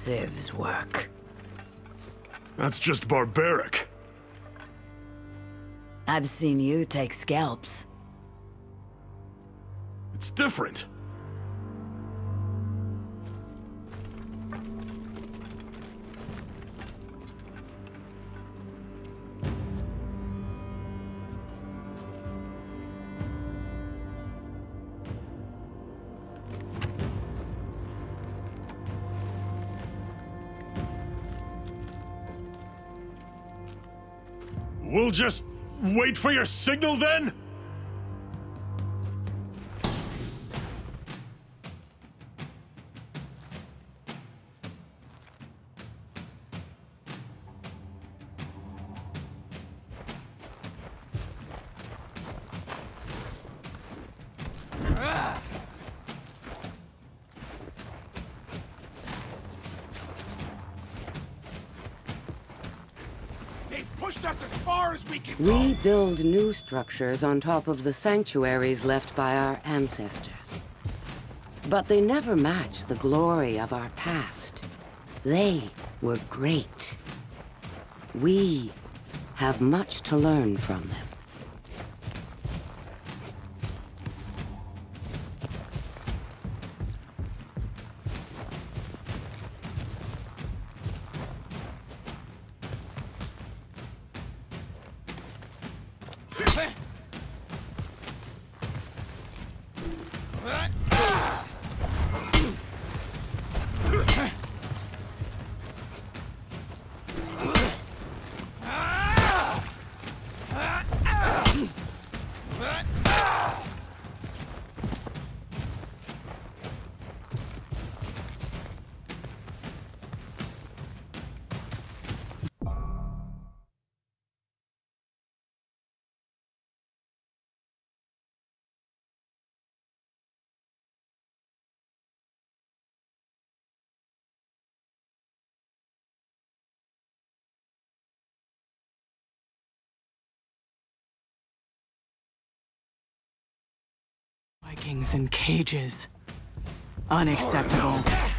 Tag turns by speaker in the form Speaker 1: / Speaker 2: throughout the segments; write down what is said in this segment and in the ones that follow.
Speaker 1: Civ's work.
Speaker 2: That's just barbaric.
Speaker 1: I've seen you take scalps.
Speaker 2: It's different. We'll just wait for your signal then?
Speaker 3: We build new structures on top of the sanctuaries left by our ancestors. But they never match the glory of our past. They were great. We have much to learn from them.
Speaker 4: Vikings in cages. Unacceptable.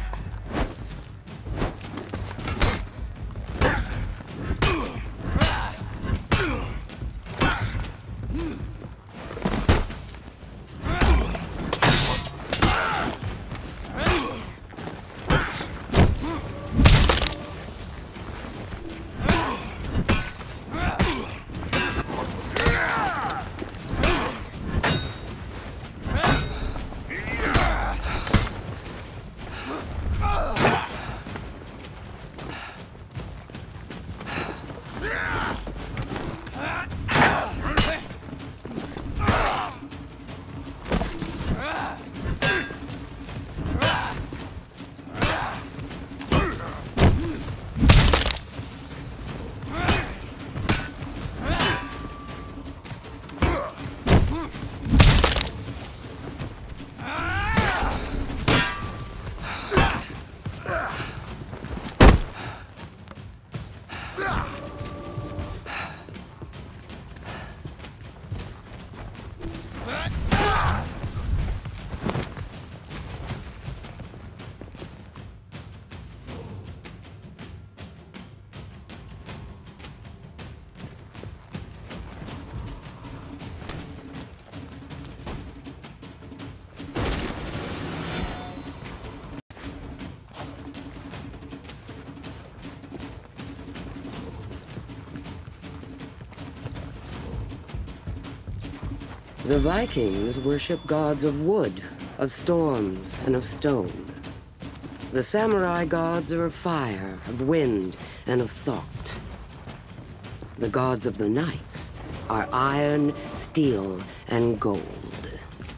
Speaker 4: The Vikings worship gods of wood, of storms, and of stone. The samurai gods are of fire, of wind, and of thought. The gods of the knights are iron, steel, and gold.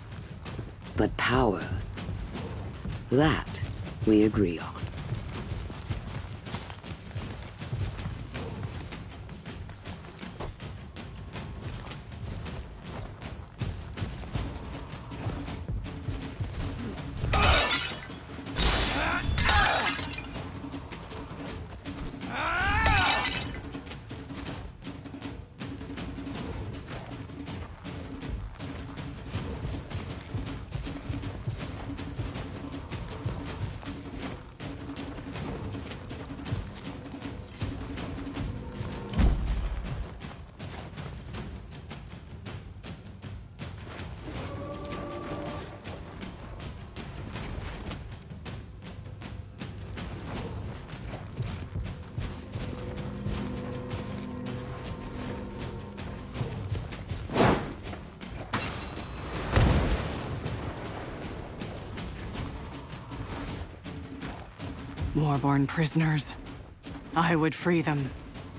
Speaker 4: But power, that we agree on.
Speaker 5: Warborn prisoners. I would free them.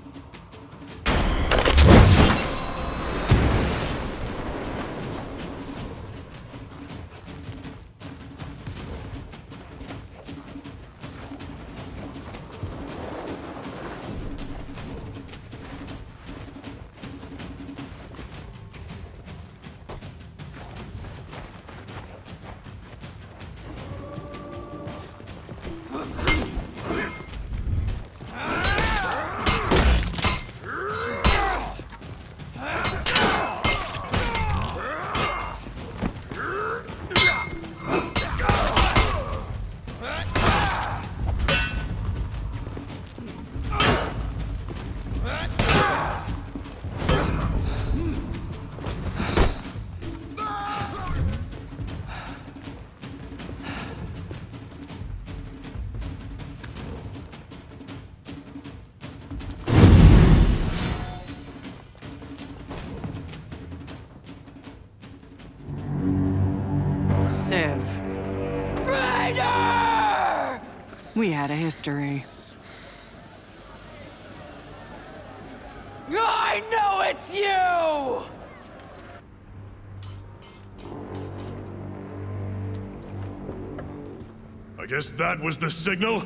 Speaker 5: Civ. Raider! We had a history. I know it's you!
Speaker 2: I guess that was the signal?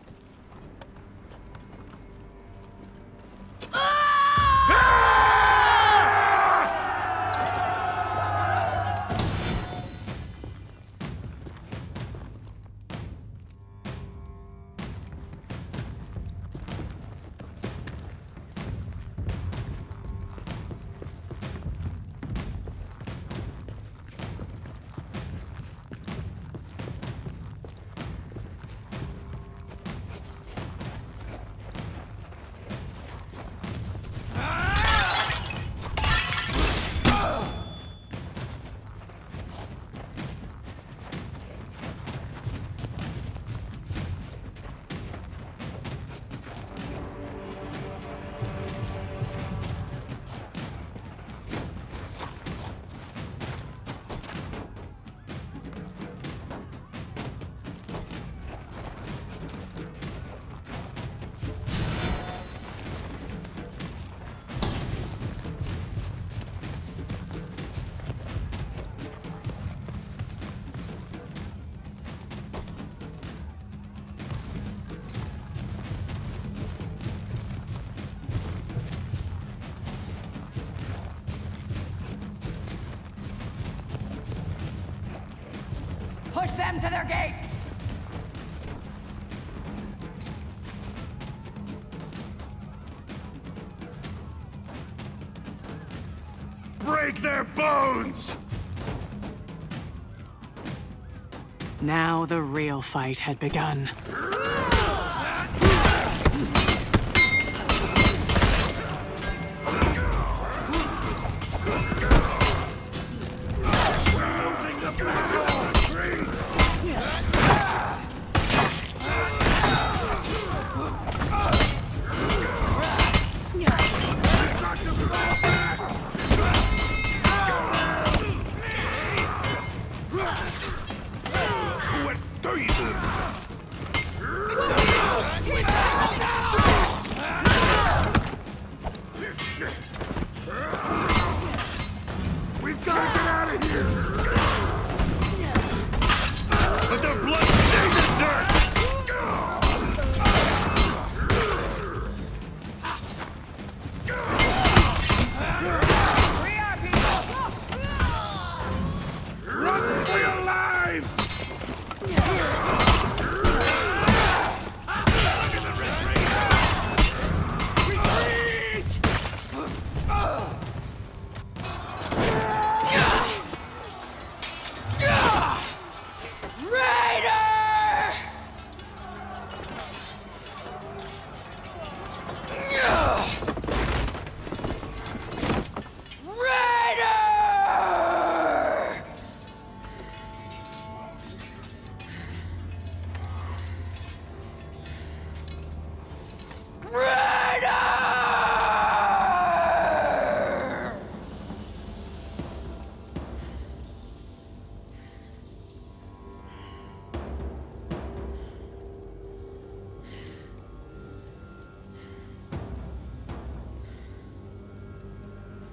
Speaker 5: Push them to their gate!
Speaker 2: Break their bones!
Speaker 5: Now the real fight had begun.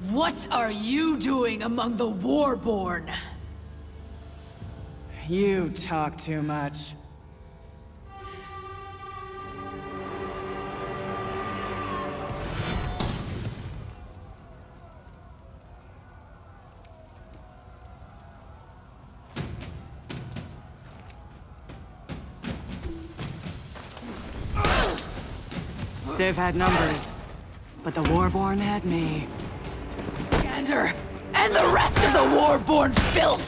Speaker 1: What are you doing among the Warborn?
Speaker 5: You talk too much. Civ had numbers, but the Warborn had me.
Speaker 1: Gander and the rest of the Warborn filth!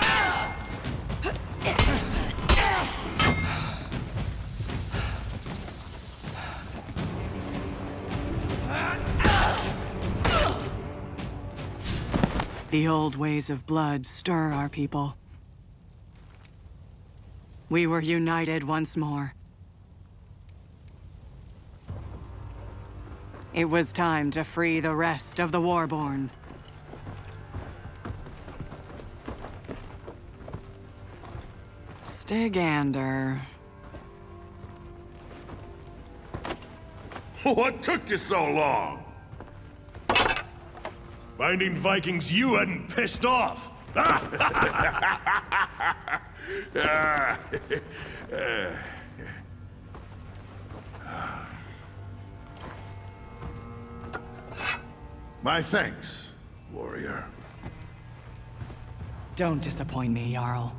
Speaker 5: The old ways of blood stir our people. We were united once more. It was time to free the rest of the Warborn. Stygander.
Speaker 2: What took you so long? Finding Vikings you hadn't pissed off. My thanks, warrior.
Speaker 5: Don't disappoint me, Jarl.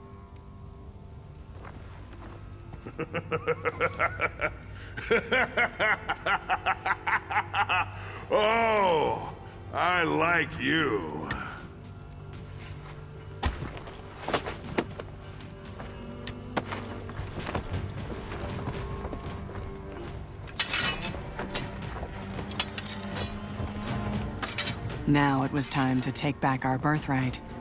Speaker 2: Oh, I like you.
Speaker 5: Now it was time to take back our birthright.